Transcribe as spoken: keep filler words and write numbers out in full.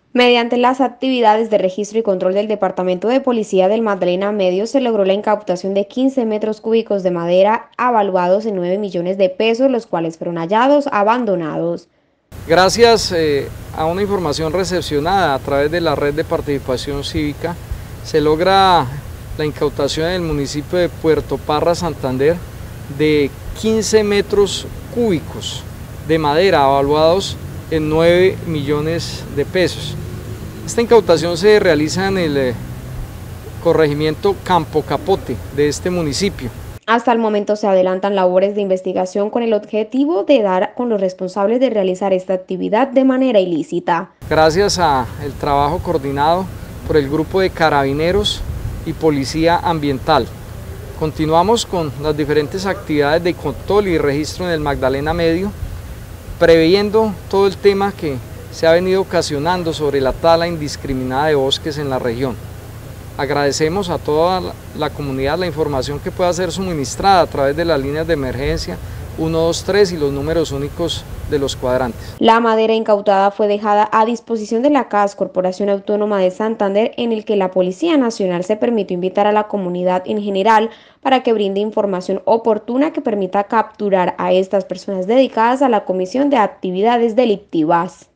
Mediante las actividades de registro y control del Departamento de Policía del Magdalena Medio se logró la incautación de quince metros cúbicos de madera avaluados en nueve millones de pesos, los cuales fueron hallados abandonados. Gracias eh, a una información recepcionada a través de la red de participación cívica, se logra la incautación en el municipio de Puerto Parra, Santander, de quince metros cúbicos de madera avaluados en nueve millones de pesos. Esta incautación se realiza en el eh, corregimiento Campo Capote de este municipio. Hasta el momento se adelantan labores de investigación con el objetivo de dar con los responsables de realizar esta actividad de manera ilícita. Gracias al trabajo coordinado por el grupo de carabineros y policía ambiental, continuamos con las diferentes actividades de control y registro en el Magdalena Medio, previendo todo el tema que se ha venido ocasionando sobre la tala indiscriminada de bosques en la región. Agradecemos a toda la comunidad la información que pueda ser suministrada a través de las líneas de emergencia uno dos tres y los números únicos de los cuadrantes. La madera incautada fue dejada a disposición de la C A S, Corporación Autónoma de Santander, en el que la Policía Nacional se permitió invitar a la comunidad en general para que brinde información oportuna que permita capturar a estas personas dedicadas a la comisión de actividades delictivas.